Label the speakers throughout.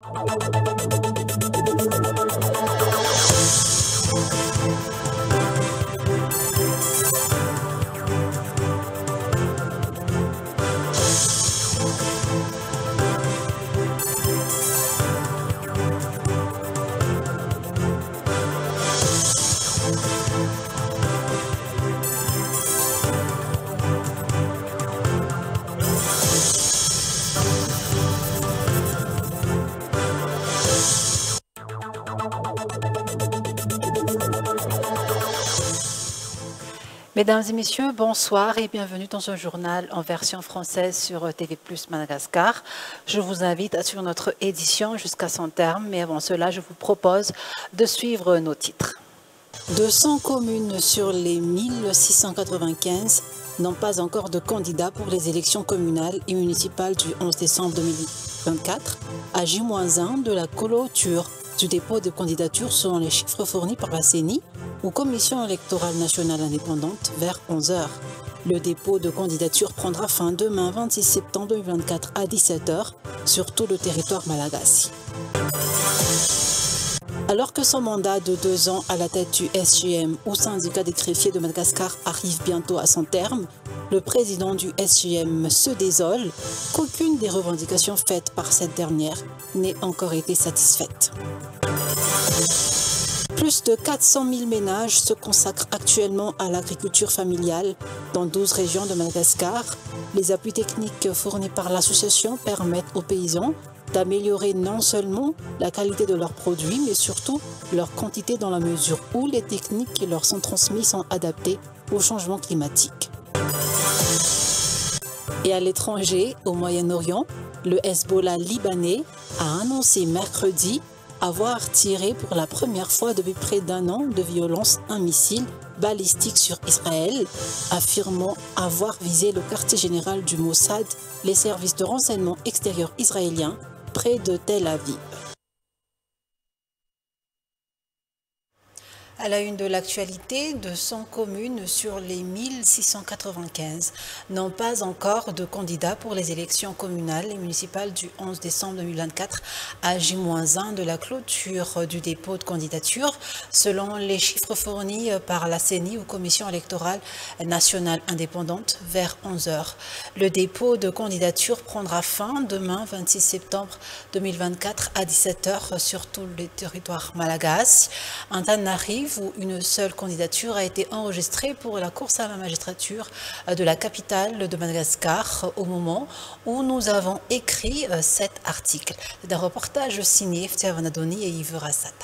Speaker 1: Mesdames et messieurs, bonsoir et bienvenue dans ce journal en version française sur TV+ Madagascar. Je vous invite à suivre notre édition jusqu'à son terme, mais avant cela, je vous propose de suivre nos titres. 200 communes sur les 1695 n'ont pas encore de candidats pour les élections communales et municipales du 11 décembre 2024, à J-1 de la clôture du dépôt de candidature selon les chiffres fournis par la CENI ou Commission électorale nationale indépendante vers 11h. Le dépôt de candidature prendra fin demain 26 septembre 2024 à 17h sur tout le territoire malagasy. Alors que son mandat de 2 ans à la tête du SJM ou syndicat des greffiers de Madagascar arrive bientôt à son terme, le président du SJM se désole qu'aucune des revendications faites par cette dernière n'ait encore été satisfaite. Plus de 400 000 ménages se consacrent actuellement à l'agriculture familiale dans 12 régions de Madagascar. Les appuis techniques fournis par l'association permettent aux paysans d'améliorer non seulement la qualité de leurs produits, mais surtout leur quantité dans la mesure où les techniques qui leur sont transmises sont adaptées au changement climatique. Et à l'étranger, au Moyen-Orient, le Hezbollah libanais a annoncé mercredi avoir tiré pour la première fois depuis près d'un an de violence un missile balistique sur Israël, affirmant avoir visé le quartier général du Mossad, les services de renseignement extérieurs israéliens, près de Tel Aviv. À la une de l'actualité, 200 communes sur les 1695 n'ont pas encore de candidats pour les élections communales et municipales du 11 décembre 2024 à J-1 de la clôture du dépôt de candidature, selon les chiffres fournis par la CENI ou Commission électorale nationale indépendante vers 11h. Le dépôt de candidature prendra fin demain 26 septembre 2024 à 17h sur tout le territoire malagasy. Antananarivo, où une seule candidature a été enregistrée pour la course à la magistrature de la capitale de Madagascar au moment où nous avons écrit cet article. C'est un reportage signé Ftia Vanadoni et Yves Rassata.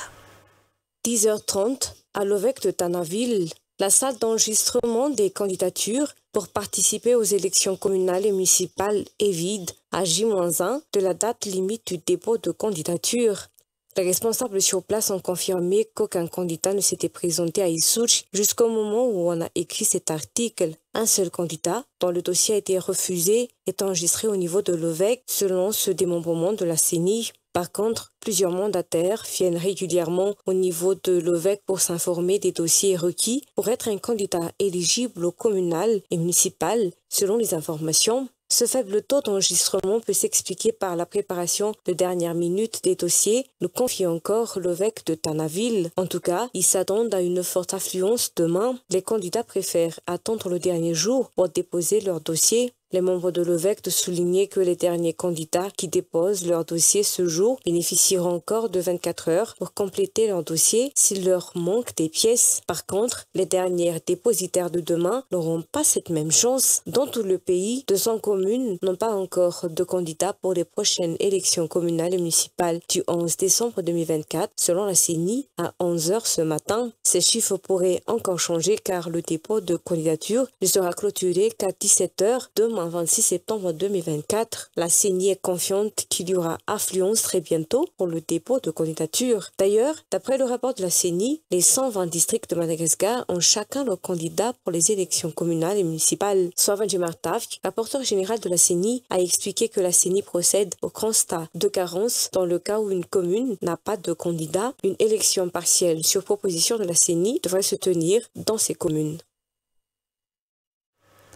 Speaker 2: 10h30, à l'OVEC de Tanaville, la salle d'enregistrement des candidatures pour participer aux élections communales et municipales est vide à J-1 de la date limite du dépôt de candidature. Les responsables sur place ont confirmé qu'aucun candidat ne s'était présenté à Issouch jusqu'au moment où on a écrit cet article. Un seul candidat, dont le dossier a été refusé, est enregistré au niveau de l'OVEC selon ce démembrement de la CENI. Par contre, plusieurs mandataires viennent régulièrement au niveau de l'OVEC pour s'informer des dossiers requis pour être un candidat éligible au communal et municipal, selon les informations. Ce faible taux d'enregistrement peut s'expliquer par la préparation de dernière minute des dossiers, nous confie encore l'OVEC de Tanaville. En tout cas, ils s'attendent à une forte affluence demain. Les candidats préfèrent attendre le dernier jour pour déposer leur dossier. Les membres de l'OVEC de souligner que les derniers candidats qui déposent leur dossier ce jour bénéficieront encore de 24 heures pour compléter leur dossier s'il leur manque des pièces. Par contre, les derniers dépositaires de demain n'auront pas cette même chance. Dans tout le pays, 200 communes n'ont pas encore de candidats pour les prochaines élections communales et municipales du 11 décembre 2024, selon la CENI, à 11h ce matin. Ces chiffres pourraient encore changer car le dépôt de candidature ne sera clôturé qu'à 17h demain 26 septembre 2024. La CENI est confiante qu'il y aura affluence très bientôt pour le dépôt de candidature. D'ailleurs, d'après le rapport de la CENI, les 120 districts de Madagascar ont chacun leur candidat pour les élections communales et municipales. Soavan Martavk, rapporteur général de la CENI, a expliqué que la CENI procède au constat de carence dans le cas où une commune n'a pas de candidat. Une élection partielle sur proposition de la CENI devrait se tenir dans ces communes.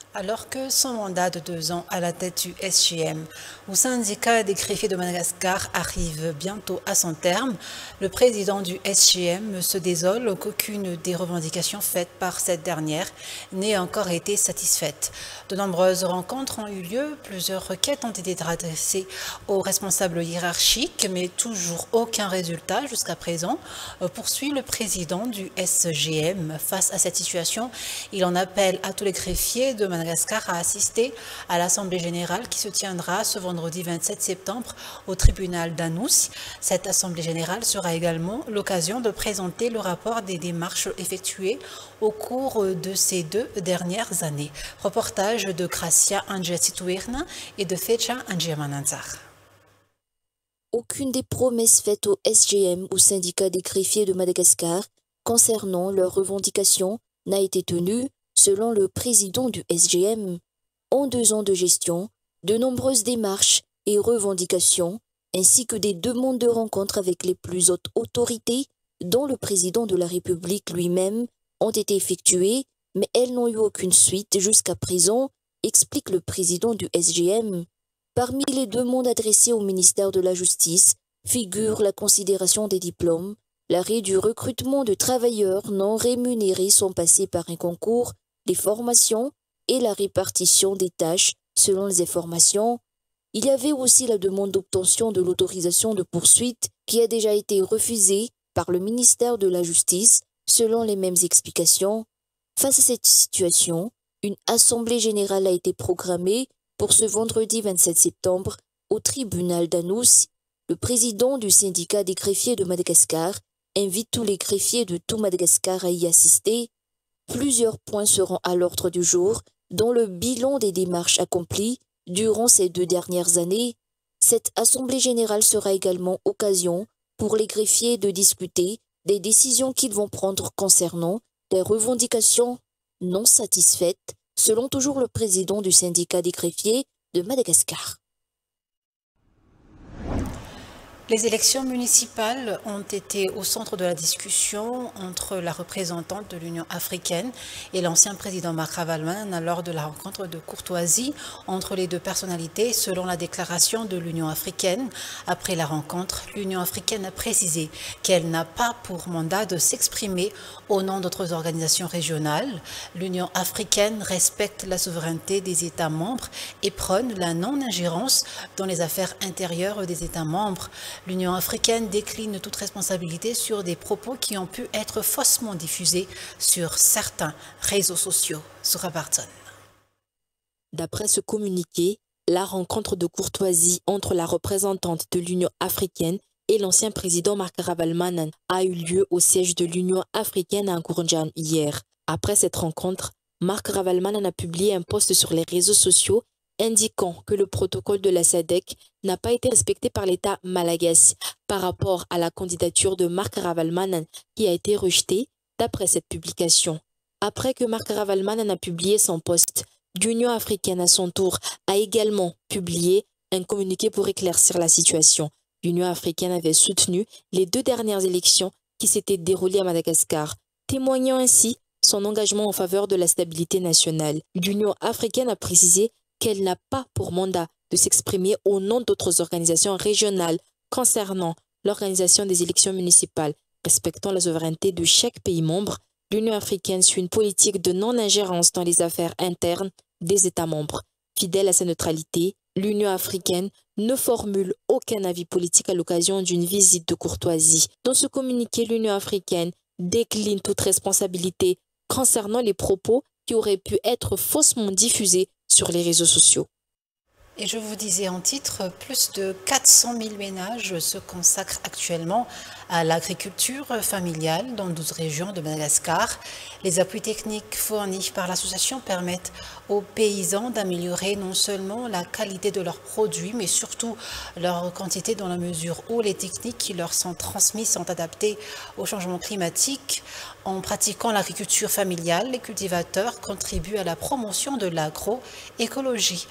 Speaker 1: Alors que son mandat de 2 ans à la tête du SGM, ou syndicat des greffiers de Madagascar, arrive bientôt à son terme, le président du SGM se désole qu'aucune des revendications faites par cette dernière n'ait encore été satisfaite. De nombreuses rencontres ont eu lieu, plusieurs requêtes ont été adressées aux responsables hiérarchiques, mais toujours aucun résultat jusqu'à présent, poursuit le président du SGM. Face à cette situation, il en appelle à tous les greffiers de Madagascar à assister à l'Assemblée générale qui se tiendra ce vendredi 27 septembre au tribunal d'Anous. Cette Assemblée générale sera également l'occasion de présenter le rapport des démarches effectuées au cours de ces 2 dernières années. Reportage de Gracia Angesituirna et de Fecha Angiamananzar.
Speaker 3: Aucune des promesses faites au SGM ou syndicat des greffiers de Madagascar concernant leurs revendications n'a été tenue. Selon le président du SGM, en 2 ans de gestion, de nombreuses démarches et revendications, ainsi que des demandes de rencontres avec les plus hautes autorités, dont le président de la République lui-même, ont été effectuées, mais elles n'ont eu aucune suite jusqu'à présent, explique le président du SGM. Parmi les demandes adressées au ministère de la Justice figure la considération des diplômes, l'arrêt du recrutement de travailleurs non rémunérés sans passer par un concours, les formations et la répartition des tâches selon les informations. Il y avait aussi la demande d'obtention de l'autorisation de poursuite qui a déjà été refusée par le ministère de la Justice selon les mêmes explications. Face à cette situation, une assemblée générale a été programmée pour ce vendredi 27 septembre au tribunal d'Anous. Le président du syndicat des greffiers de Madagascar invite tous les greffiers de tout Madagascar à y assister. Plusieurs points seront à l'ordre du jour, dont le bilan des démarches accomplies durant ces 2 dernières années. Cette assemblée générale sera également occasion pour les greffiers de discuter des décisions qu'ils vont prendre concernant les revendications non satisfaites, selon toujours le président du syndicat des greffiers de Madagascar.
Speaker 1: Les élections municipales ont été au centre de la discussion entre la représentante de l'Union africaine et l'ancien président Marc Ravalomanana lors de la rencontre de courtoisie entre les 2 personnalités, selon la déclaration de l'Union africaine. Après la rencontre, l'Union africaine a précisé qu'elle n'a pas pour mandat de s'exprimer au nom d'autres organisations régionales. L'Union africaine respecte la souveraineté des États membres et prône la non-ingérence dans les affaires intérieures des États membres. L'Union africaine décline toute responsabilité sur des propos qui ont pu être faussement diffusés sur certains réseaux sociaux. Soura Barton.
Speaker 4: D'après ce communiqué, la rencontre de courtoisie entre la représentante de l'Union africaine et l'ancien président Marc Ravalomanana a eu lieu au siège de l'Union africaine à Ngourndjan hier. Après cette rencontre, Marc Ravalomanana a publié un post sur les réseaux sociaux indiquant que le protocole de la SADC n'a pas été respecté par l'État malagasy par rapport à la candidature de Marc Ravalomanana qui a été rejetée d'après cette publication. Après que Marc Ravalomanana a publié son post, l'Union africaine à son tour a également publié un communiqué pour éclaircir la situation. L'Union africaine avait soutenu les 2 dernières élections qui s'étaient déroulées à Madagascar, témoignant ainsi son engagement en faveur de la stabilité nationale. L'Union africaine a précisé qu'elle n'a pas pour mandat de s'exprimer au nom d'autres organisations régionales concernant l'organisation des élections municipales. Respectant la souveraineté de chaque pays membre, l'Union africaine suit une politique de non-ingérence dans les affaires internes des États membres. Fidèle à sa neutralité, l'Union africaine ne formule aucun avis politique à l'occasion d'une visite de courtoisie. Dans ce communiqué, l'Union africaine décline toute responsabilité concernant les propos qui auraient pu être faussement diffusés sur les réseaux sociaux.
Speaker 1: Et je vous disais en titre, plus de 400 000 ménages se consacrent actuellement à l'agriculture familiale dans 12 régions de Madagascar. Les appuis techniques fournis par l'association permettent aux paysans d'améliorer non seulement la qualité de leurs produits, mais surtout leur quantité dans la mesure où les techniques qui leur sont transmises sont adaptées au changement climatique. En pratiquant l'agriculture familiale, les cultivateurs contribuent à la promotion de l'agroécologie.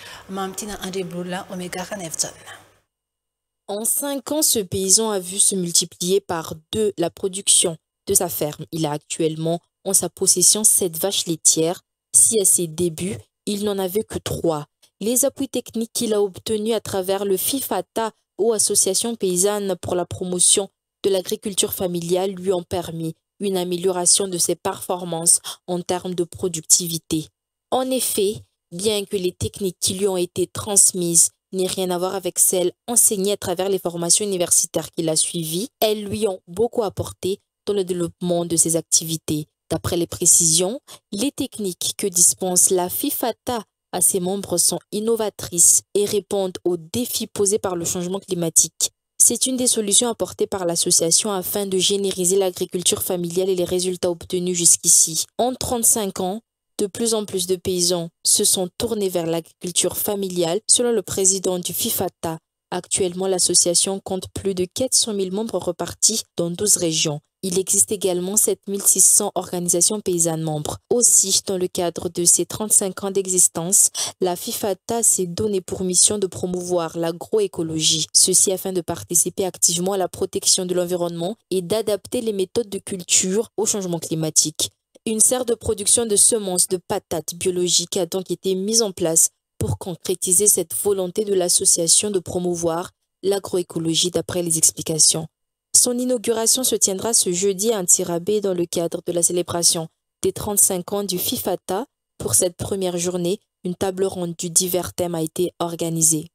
Speaker 4: En 5 ans, ce paysan a vu se multiplier par 2 la production de sa ferme. Il a actuellement en sa possession 7 vaches laitières. Si à ses débuts, il n'en avait que 3. Les appuis techniques qu'il a obtenus à travers le FIFATA ou Association paysanne pour la promotion de l'agriculture familiale lui ont permis une amélioration de ses performances en termes de productivité. En effet, bien que les techniques qui lui ont été transmises n'aient rien à voir avec celles enseignées à travers les formations universitaires qu'il a suivies, elles lui ont beaucoup apporté dans le développement de ses activités. D'après les précisions, les techniques que dispense la FIFATA à ses membres sont innovatrices et répondent aux défis posés par le changement climatique. C'est une des solutions apportées par l'association afin de généraliser l'agriculture familiale et les résultats obtenus jusqu'ici. En 35 ans, de plus en plus de paysans se sont tournés vers l'agriculture familiale, selon le président du FIFATA. Actuellement, l'association compte plus de 400 000 membres repartis dans 12 régions. Il existe également 7 600 organisations paysannes membres. Aussi, dans le cadre de ses 35 ans d'existence, la FIFATA s'est donné pour mission de promouvoir l'agroécologie. Ceci afin de participer activement à la protection de l'environnement et d'adapter les méthodes de culture au changement climatique. Une serre de production de semences de patates biologiques a donc été mise en place pour concrétiser cette volonté de l'association de promouvoir l'agroécologie d'après les explications. Son inauguration se tiendra ce jeudi à Antirabé dans le cadre de la célébration des 35 ans du FIFATA. Pour cette première journée, une table ronde du divers thèmes a été organisée.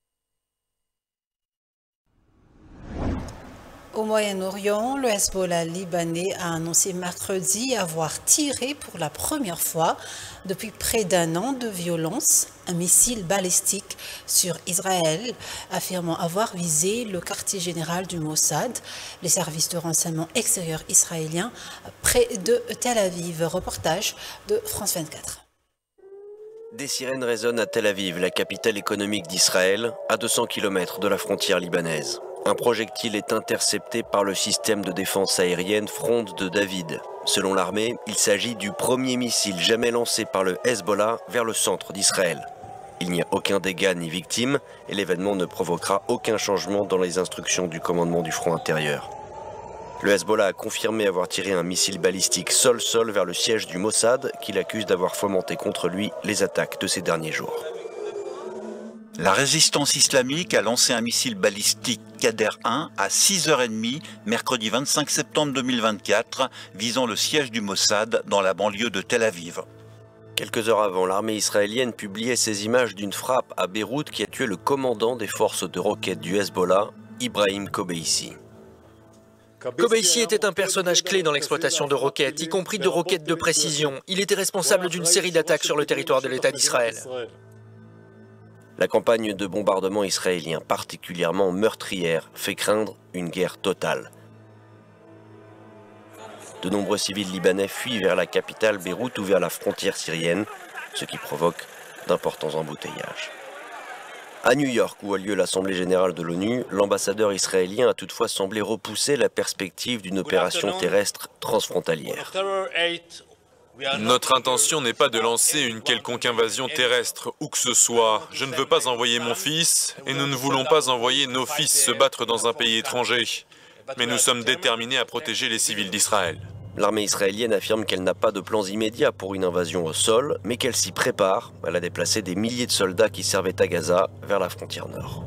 Speaker 1: Au Moyen-Orient, le Hezbollah libanais a annoncé mercredi avoir tiré pour la première fois depuis près d'un an de violence un missile balistique sur Israël, affirmant avoir visé le quartier général du Mossad, les services de renseignement extérieur israéliens, près de Tel Aviv. Reportage de France 24.
Speaker 5: Des sirènes résonnent à Tel Aviv, la capitale économique d'Israël, à 200 km de la frontière libanaise. Un projectile est intercepté par le système de défense aérienne Fronde de David. Selon l'armée, il s'agit du premier missile jamais lancé par le Hezbollah vers le centre d'Israël. Il n'y a aucun dégât ni victime et l'événement ne provoquera aucun changement dans les instructions du commandement du front intérieur. Le Hezbollah a confirmé avoir tiré un missile balistique sol-sol vers le siège du Mossad qu'il accuse d'avoir fomenté contre lui les attaques de ces derniers jours.
Speaker 6: La résistance islamique a lancé un missile balistique Qader-1 à 6h30 mercredi 25 septembre 2024 visant le siège du Mossad dans la banlieue de Tel Aviv.
Speaker 5: Quelques heures avant, l'armée israélienne publiait ces images d'une frappe à Beyrouth qui a tué le commandant des forces de roquettes du Hezbollah, Ibrahim Kobeissi.
Speaker 7: Kobeissi était un personnage clé dans l'exploitation de roquettes, y compris de roquettes de précision. Il était responsable d'une série d'attaques sur le territoire de l'État d'Israël.
Speaker 5: La campagne de bombardement israélien, particulièrement meurtrière, fait craindre une guerre totale. De nombreux civils libanais fuient vers la capitale Beyrouth ou vers la frontière syrienne, ce qui provoque d'importants embouteillages. À New York, où a lieu l'Assemblée générale de l'ONU, l'ambassadeur israélien a toutefois semblé repousser la perspective d'une opération terrestre transfrontalière.
Speaker 8: Notre intention n'est pas de lancer une quelconque invasion terrestre, où que ce soit. Je ne veux pas envoyer mon fils, et nous ne voulons pas envoyer nos fils se battre dans un pays étranger. Mais nous sommes déterminés à protéger les civils d'Israël.
Speaker 5: L'armée israélienne affirme qu'elle n'a pas de plans immédiats pour une invasion au sol, mais qu'elle s'y prépare. Elle a déplacé des milliers de soldats qui servaient à Gaza vers la frontière nord.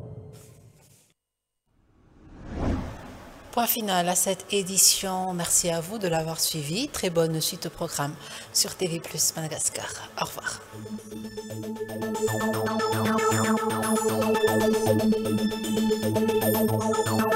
Speaker 1: Point final à cette édition. Merci à vous de l'avoir suivi. Très bonne suite au programme sur TV+ Madagascar. Au revoir.